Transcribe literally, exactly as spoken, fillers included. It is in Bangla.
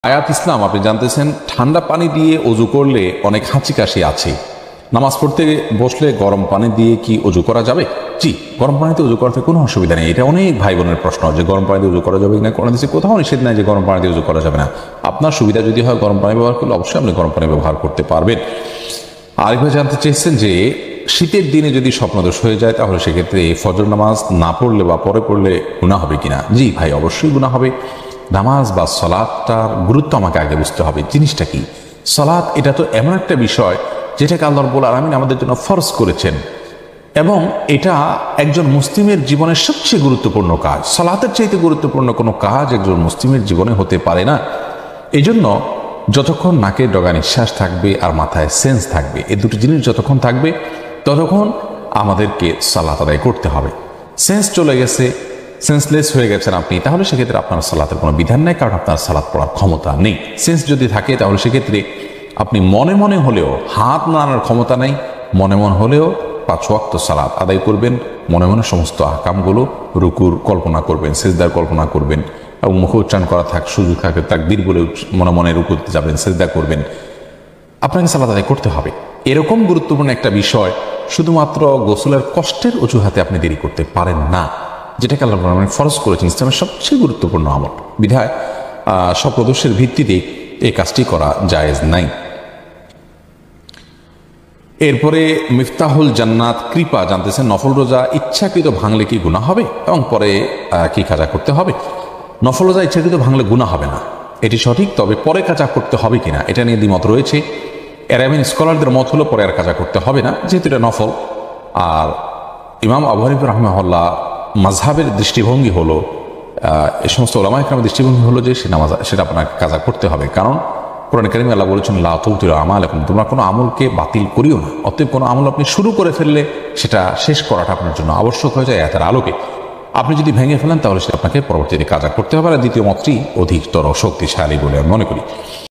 আয়াত ইসলাম আপনি জানতেছেন ঠান্ডা পানি দিয়ে অজু করলে অনেক হাঁচি কাশি আছে, নামাজ পড়তে বসলে গরম পানি দিয়ে কি অজু করা যাবে? জি, গরম পানিতে অজু করতে কোনো অসুবিধা নেই। এটা অনেক ভাই বোনের প্রশ্ন যে গরম পানি দিয়ে অজু করা যাবে কিনা। কোনো দেশে কোথাও নিষেধ নাই যে গরম পানি দিয়ে অজু করা যাবে না। আপনার সুবিধা যদি হয় গরম পানি ব্যবহার করলে অবশ্যই আপনি গরম পানি ব্যবহার করতে পারবেন। আরেকবার জানতে চেয়েছেন যে শীতের দিনে যদি স্বপ্নদোষ হয়ে যায় তাহলে সেক্ষেত্রে ফজর নামাজ না পড়লে বা পরে পড়লে গুনাহ হবে কিনা। জি ভাই, অবশ্যই গুনাহ হবে। নামাজ বা সলাৎটার গুরুত্ব আমাকে আগে বুঝতে হবে। জিনিসটা কি সলাৎ? এটা তো এমন একটা বিষয় যেটাকে আল্লাহ রাব্বুল আলামিন আমাদের জন্য ফরজ করেছেন এবং এটা একজন মুসলিমের জীবনের সবচেয়ে গুরুত্বপূর্ণ কাজ। সলাতের চাইতে গুরুত্বপূর্ণ কোনো কাজ একজন মুসলিমের জীবনে হতে পারে না। এই জন্য যতক্ষণ নাকের ডগা নিঃশ্বাস থাকবে আর মাথায় সেন্স থাকবে, এই দুটি জিনিস যতক্ষণ থাকবে ততক্ষণ আমাদেরকে সালাত আদায় করতে হবে। সেন্স চলে গেছে, সেন্সলেস হয়ে গেছেন আপনি, তাহলে সেক্ষেত্রে আপনার সালাতের কোনো বিধান নেই, কারণ আপনার সালাত পড়ার ক্ষমতা নেই। সেন্স যদি থাকে তাহলে সেক্ষেত্রে আপনি মনে মনে হলেও, হাত নাড়ানোর ক্ষমতা নেই, মনে মনে হলেও পাঁচ ওয়াক্ত সালাত আদায় করবেন। মনে মনে সমস্ত আহকামগুলো রুকুর কল্পনা করবেন, সেজদার কল্পনা করবেন এবং মুখে উচ্চারণ করা থাক সুযোগ থাকে তাকবীর বলে মনে মনে রুকুতে যাবেন, সেজদা করবেন। আপনাকে সালাত আদায় করতে হবে। এরকম গুরুত্বপূর্ণ একটা বিষয় শুধুমাত্র গোসলের কষ্টের অজুহাতে আপনি দেরি করতে পারেন না, যেটাকে আল্লাহ রাব্বুল ফরজ করেছেন। ইসলামের সবচেয়ে গুরুত্বপূর্ণ আমল বিধায় স্বপ্নদোষের ভিত্তিতে এই কাজটি করা জায়েজ নাই। এরপরে মিফতাহুল জান্নাত কৃপা জানতেছেন নফল রোজা ইচ্ছাকৃত ভাঙলে কি গুনাহ হবে এবং পরে কি কাজা করতে হবে? নফল রোজা ইচ্ছাকৃত ভাঙলে গুনাহ হবে না, এটি সঠিক। তবে পরে কাজা করতে হবে কিনা এটা নিয়ে দ্বিমত রয়েছে। অ্যারাবিয়ান স্কলারদের মত হলো পরে আর কাজা করতে হবে না, যেহেতু এটা নফল। আর ইমাম আবু হানিফা রাহিমাহুল্লাহ মাযহাবের দৃষ্টিভঙ্গি হলো, এ সমস্ত উলামায়ে কেরামের দৃষ্টিভঙ্গি হলো যে সে নামাজ সেটা আপনার কাজা করতে হবে। কারণ কোরআন কারীমে আল্লাহ বলেছেন লা তুবতিলু আমালাকুম, তোমরা কোনো আমলকে বাতিল করিও না। অতএব কোনো আমল আপনি শুরু করে ফেললে সেটা শেষ করাটা আপনার জন্য আবশ্যক হয়ে যায় আয়াতের আলোকে। আপনি যদি ভেঙে ফেলেন তাহলে সেটা আপনাকে পরবর্তীতে কাজা করতে হবে। আর দ্বিতীয় মতটি অধিকতর শক্তিশালী বলে আমি মনে করি।